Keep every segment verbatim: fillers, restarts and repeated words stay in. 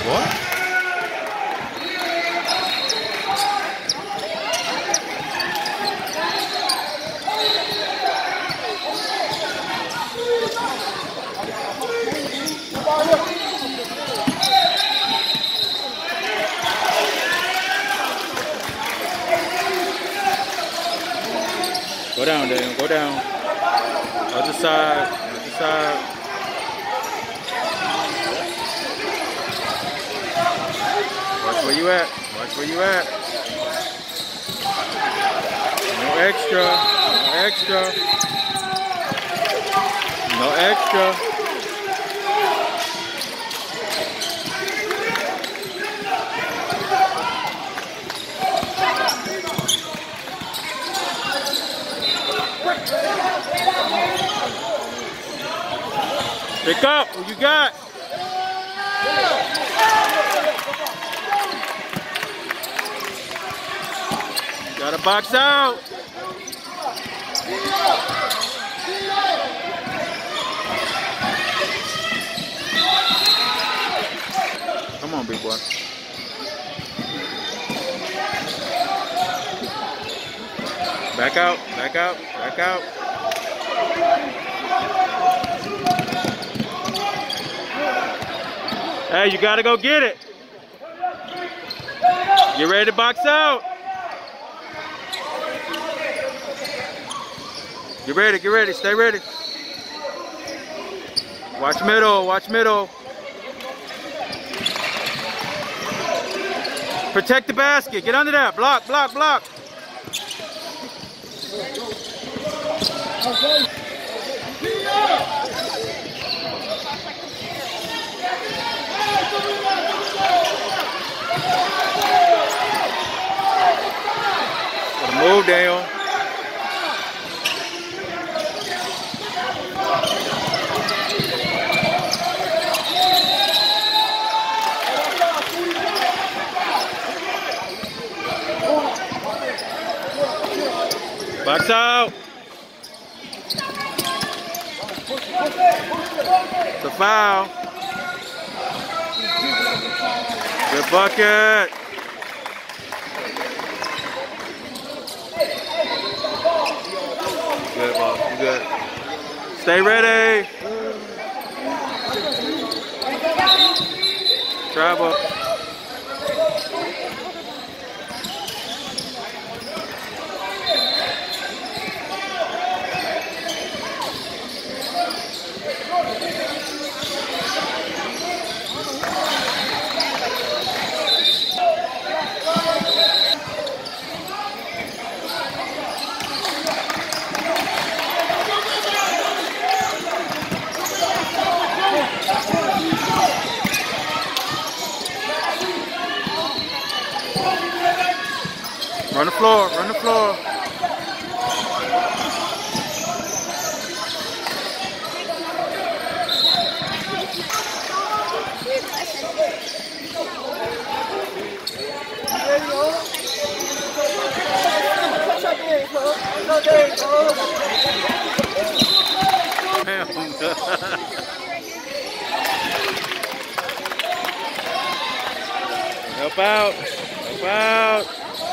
What? Go down, Daniel. Go down. Other side. Other side. Watch where you at. Watch where you at. No extra. No extra. No extra. Pick up. What you got? Gotta box out. Come on, big boy. Back out, back out, back out. Hey, you gotta go get it. You ready to box out? Get ready, get ready, stay ready. Watch middle, watch middle. Protect the basket, get under that. Block, block, block. Move, Daniel. Box out. It's a foul. Good bucket. Good, boss. You good. Stay ready. Travel. Run the floor, run the floor. Help out, help out.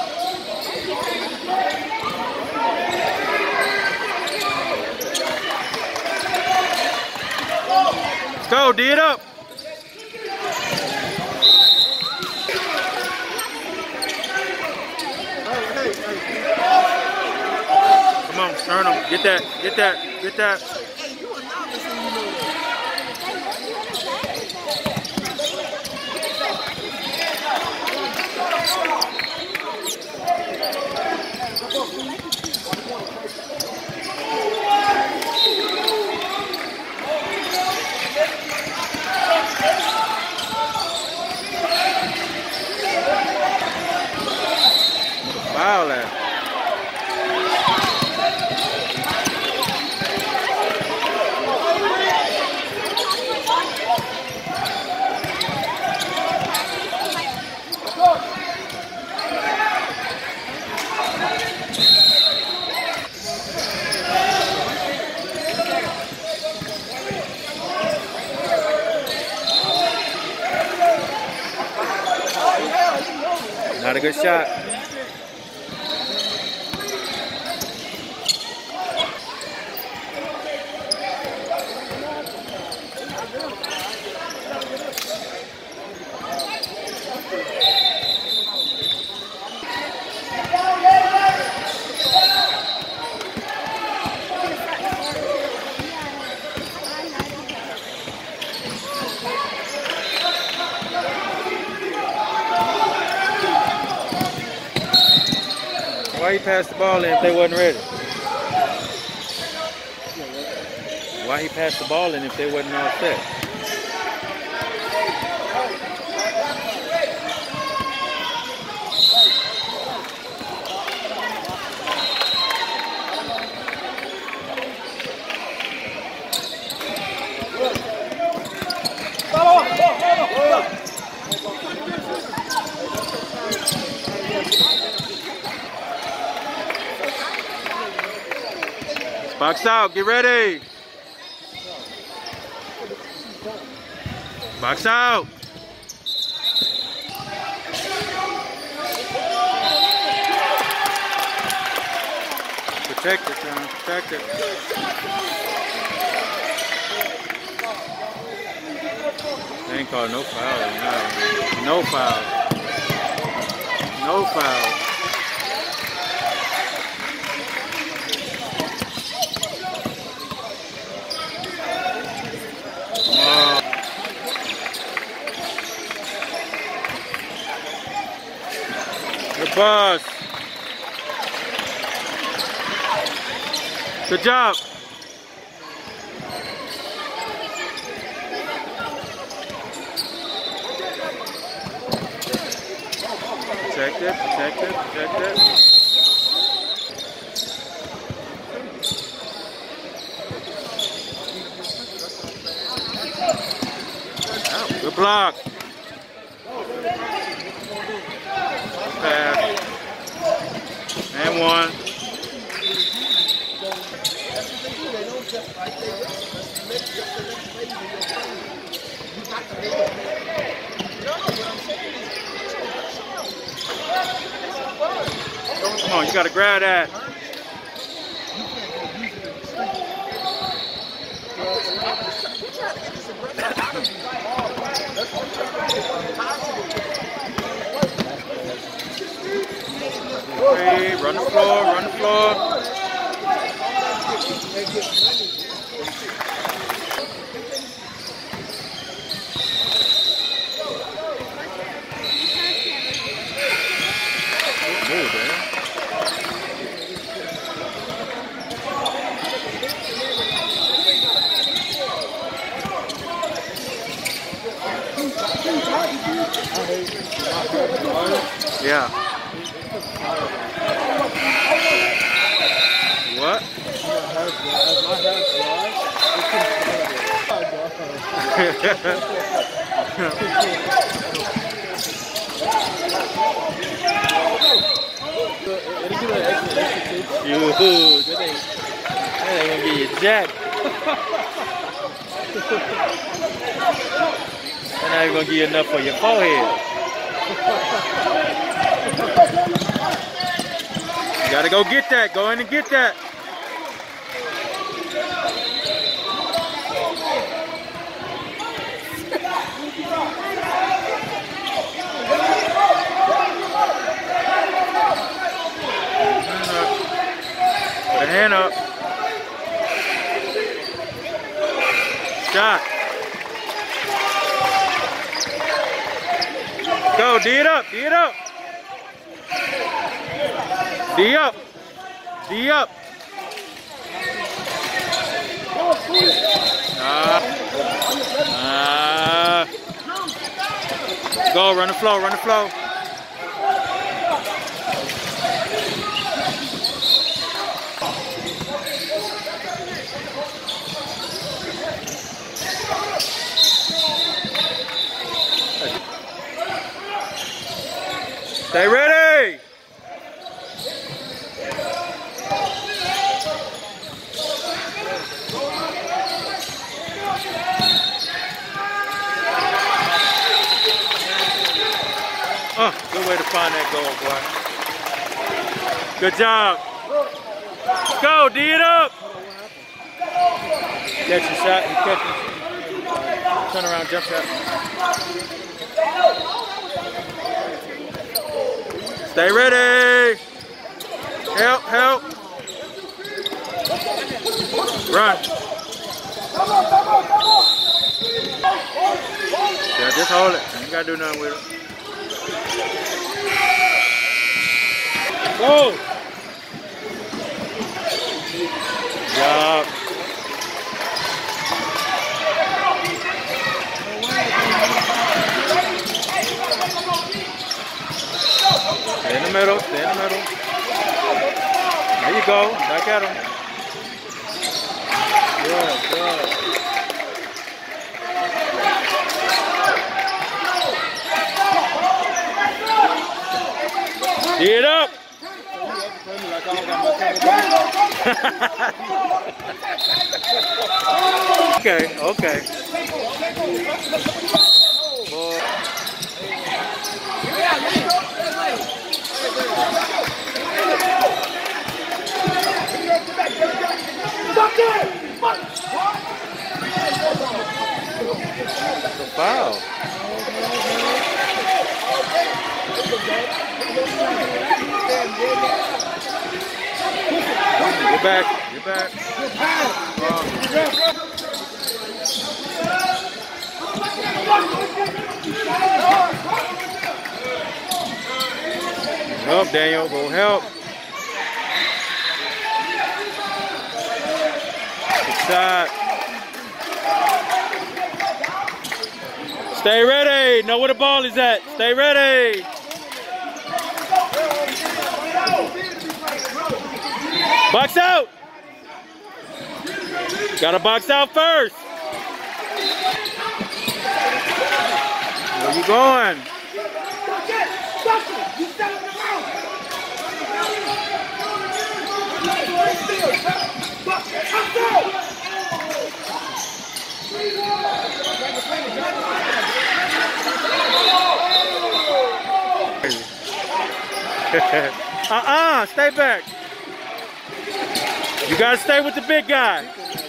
Go, D it up. Come on, turn them. Get that, get that, get that. Foul that. Not a good shot. Why he passed the ball in if they wasn't ready? Why he passed the ball in if they wasn't all set? Box out, get ready. Box out. Protect it, John, protect it. They ain't called no foul, no, no foul. No foul. Good pass. Good job. Protect it, protect it, protect it. Oh, good block. Pass. And one. Come on, you gotta grab that. Hey, run the floor, run the floor. Move, man. Yeah. What? You, that ain't, that ain't gonna get you jacked. That's not even gonna give you enough for your forehead. You gotta go get that. Go in and get that. Put a hand up. Shot. Go, D it up, D it up. D up. D up. Ah. Ah. Go, run the flow, run the flow. Stay ready! Oh, good way to find that goal, boy. Good job. Go, D it up. Catch your shot. You catch it. Turn around, jump shot. Stay ready. Help, help. Run. Yeah, just hold it. You gotta do nothing with it. Go. Good job. Stay in the middle, stay in the middle. There you go, back at him. Good, good. Tee it up. Okay, okay. Boy. It's a foul. Get back, get back. Um, help, Daniel, go help. Good shot. Stay ready. Know where the ball is at. Stay ready. Box out. Gotta box out first. Where you going? Uh-uh, stay back. You gotta stay with the big guy.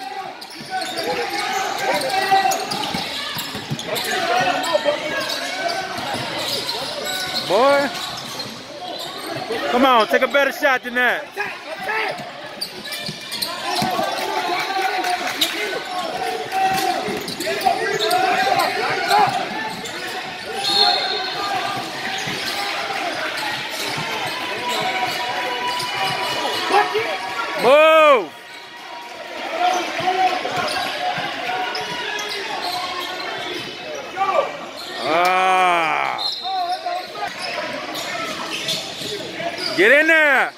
Boy. Come on, take a better shot than that. Move! Ah! Get in there!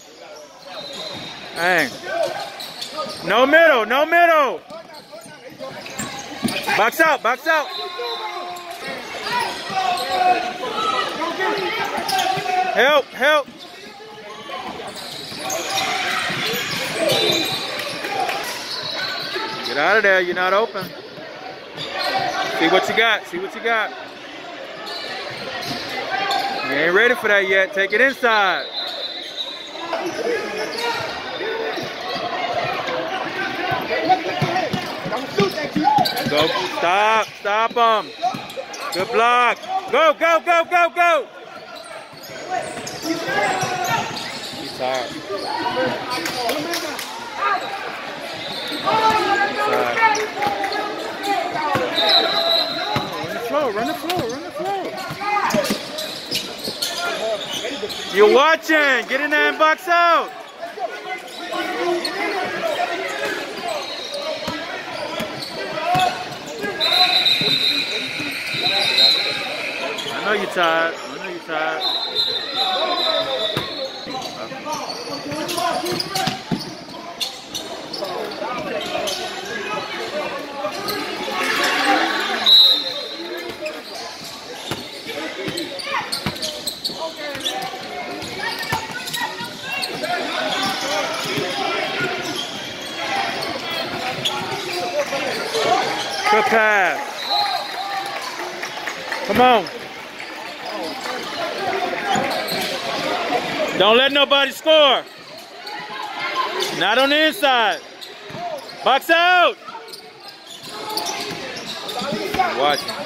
Dang. No middle, no middle! Box out, box out! Help, help! Get out of there, you're not open. See what you got, see what you got. You ain't ready for that yet, take it inside. Go, stop, stop him. Good block. Go, go, go, go, go. He's tired. Run the floor, run the floor. You're watching. Get in there and box out. I know you're tired. I know you're tired. Good pass. Come on. Don't let nobody score. Not on the inside. Box out. Watch him.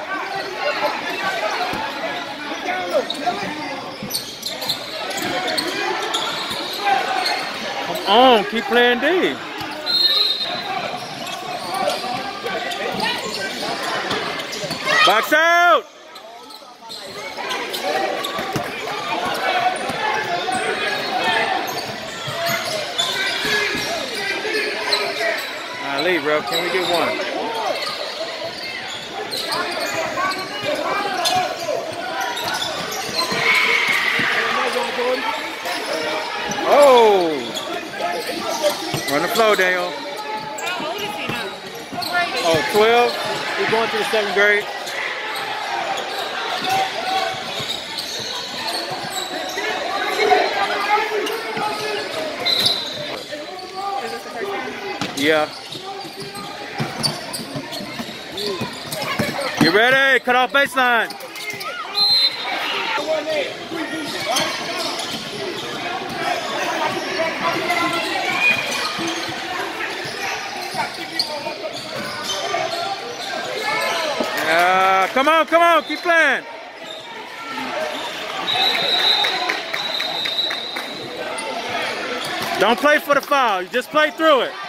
Come on, keep playing D. Box out. All right, leave, bro. Can we get one? Oh! Run the flow, Daniel. How old is he now? Oh, twelve? He's going to the seventh grade. Is this the first game? Yeah. You ready? Cut off baseline. Uh, come on, come on, keep playing. Don't play for the foul, you just play through it.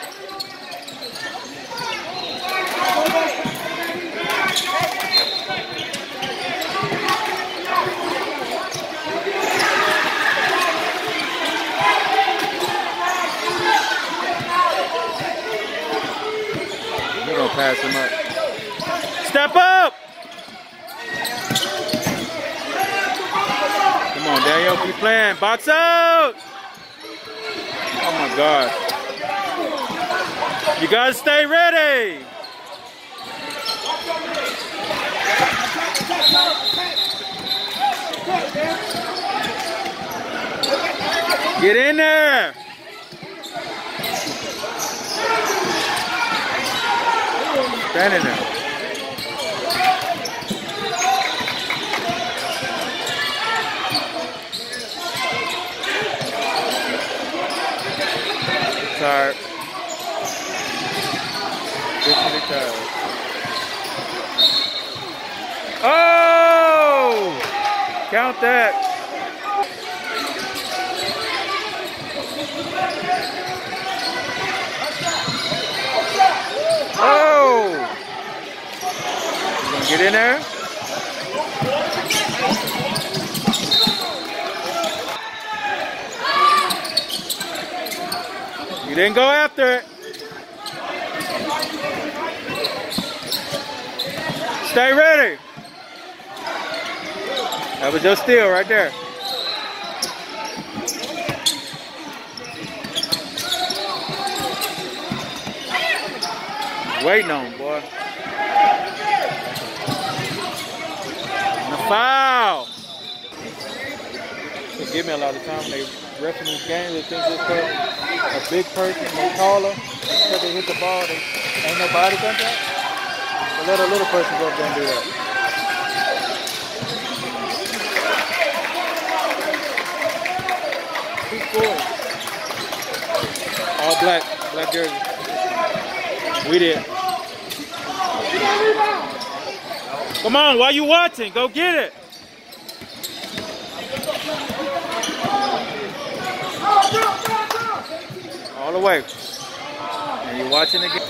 We're gonna pass him up. Step up! Come on, Daniel, keep playing. Box out! Oh my God. You gotta stay ready. Get in there. Stand in there. Tired. Fifty tired. Oh! Count that. Oh! You gonna get in there? You didn't go after it. Stay ready. That was just steal right there. Waiting on him, boy. And a foul. They give me a lot of time when they reffing these games. They think this person, a big person, they taller, because they hit the ball, they ain't no body contact. So let a little person go up there and do that. Who scored? All black, black jersey. We did. Come on, while you watching, go get it. All the way. And you're watching again.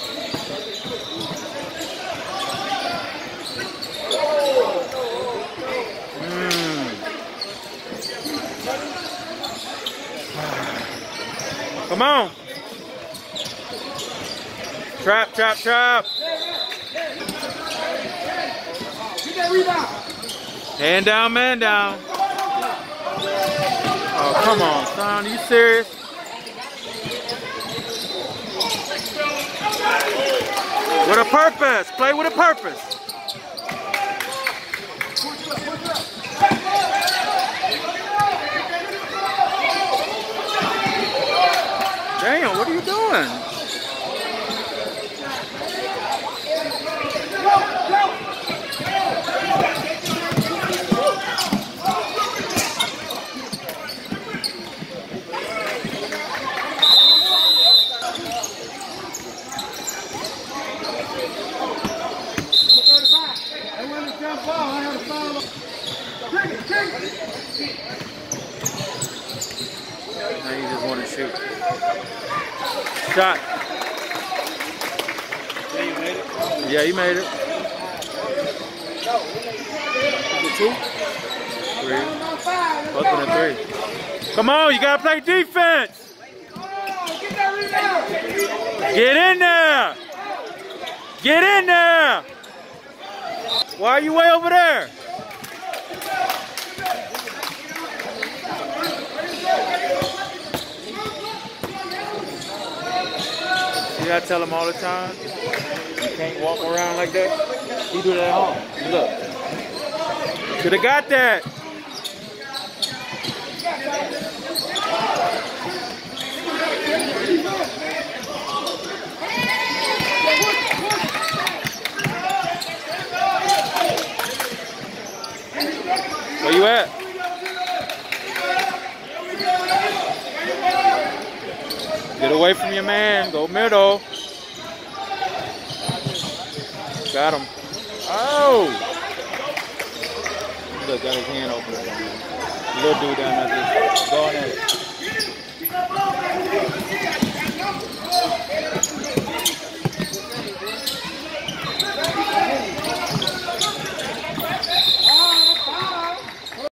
Mm. Come on. Trap, trap, trap. Hand down, man down. Oh, come on, son. Are you serious? With a purpose. Play with a purpose. Damn, what are you doing? Now you just want to shoot. Shot. Yeah, he made it. Two? Three. Husband and three. Come on, you gotta play defense. Get in there. Get in there. Why are you way over there? See, I tell him all the time, you can't walk around like that. He do that at home. Look. Could have got that. Where you at? Get away from your man. Go middle. Got him. Oh! Look, got his hand open. Little dude down there just going at it.